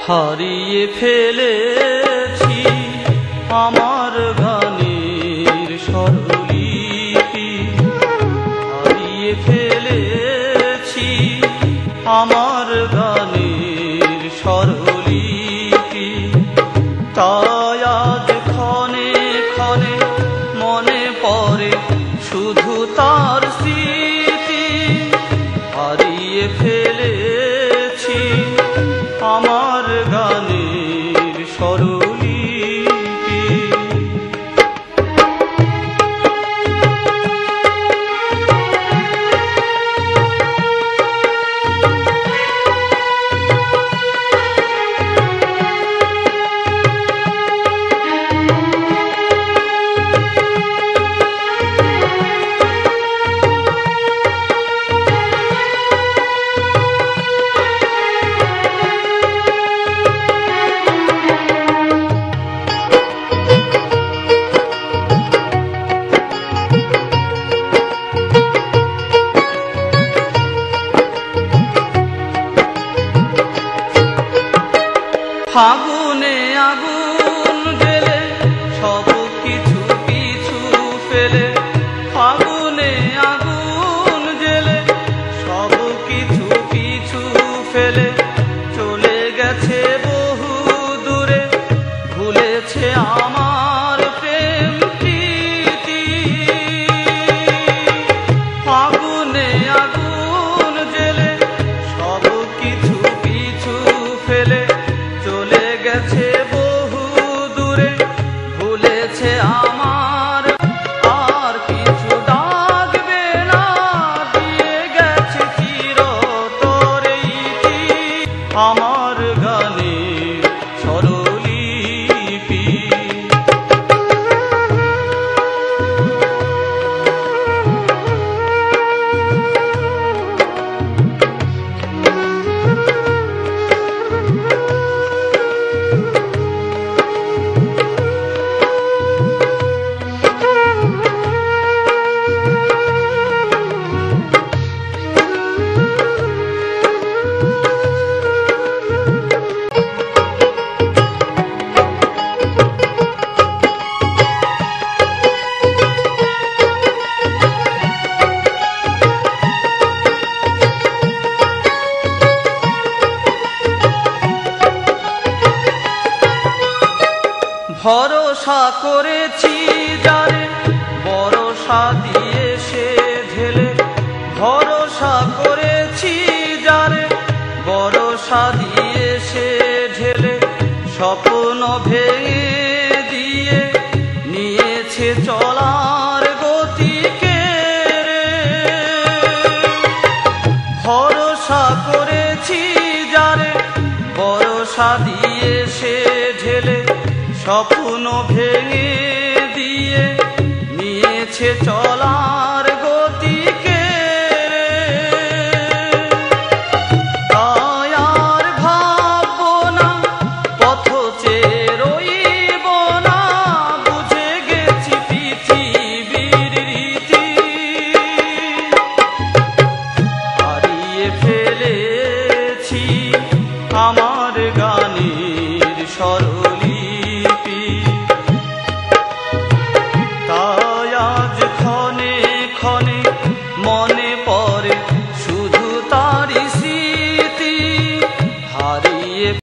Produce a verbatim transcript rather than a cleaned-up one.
হারিয়ে ফেলেছি আমার গানের স্বরলিপি, হারিয়ে ফেলেছি আমার গানের স্বরলিপি। তাই আজ ক্ষণে ক্ষণে মনে পড়ে শুধু তার স্মৃতি, হারিয়ে ফেলেছি আমার গানের স্বরলিপি। ফাগুনে আগুন জ্বেলে সব কিছু পিছু ফেলে, ফাগুনে আগুন জ্বেলে সব কিছু পিছু ফেলে চলে গেছে বহু দূরে, ভুলেছে আমার প্রেম প্রীতি। ফাগুনে আগুন জ্বেলে সব কিছু পিছু ফেলে চলে গেছে বহু দূরে, ভুলেছে আমার আর কিছু ডাকবে না, দিয়ে গেছে চিরতরে ইতি আমার গানের স্বরলিপি। ভরসা করেছি যারে ভরসা দিয়ে সে ঢেলে, ভরসা করেছি যারে ভরসা দিয়ে সে ঢেলে স্বপ্ন ভেঙে দিয়ে নিয়েছে চলার গতিকে রে। ভরসা করেছি যারে ভরসা দিয়ে সে ঢেলে স্বপ্ন ভেঙে দিয়ে নিয়েছে চলার গতিকে রে। তাই আর ভাববো না পথ চেয়ে রইব না, বুঝে গেছি পৃথিবীর রীতি, হারিয়ে ফেলেছি